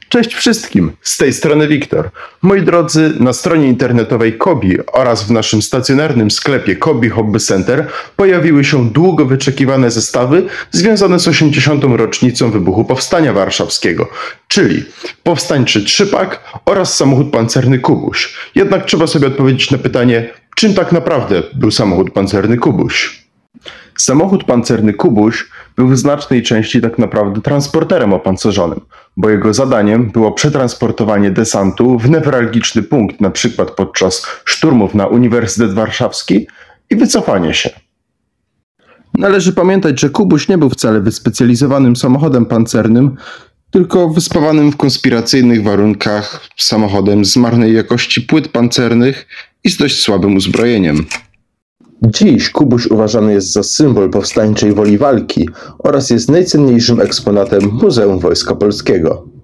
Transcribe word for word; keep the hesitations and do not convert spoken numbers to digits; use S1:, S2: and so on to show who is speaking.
S1: Cześć wszystkim, z tej strony Wiktor. Moi drodzy, na stronie internetowej Kobi oraz w naszym stacjonarnym sklepie Kobi Hobby Center pojawiły się długo wyczekiwane zestawy związane z osiemdziesiątą rocznicą wybuchu Powstania Warszawskiego, czyli powstańczy trzypak oraz samochód pancerny Kubuś. Jednak trzeba sobie odpowiedzieć na pytanie, czym tak naprawdę był samochód pancerny Kubuś? Samochód pancerny Kubuś był w znacznej części tak naprawdę transporterem opancerzonym, bo jego zadaniem było przetransportowanie desantu w newralgiczny punkt, na przykład podczas szturmów na Uniwersytet Warszawski i wycofanie się. Należy pamiętać, że Kubuś nie był wcale wyspecjalizowanym samochodem pancernym, tylko wyspawanym w konspiracyjnych warunkach samochodem z marnej jakości płyt pancernych i z dość słabym uzbrojeniem.
S2: Dziś Kubuś uważany jest za symbol powstańczej woli walki oraz jest najcenniejszym eksponatem Muzeum Wojska Polskiego.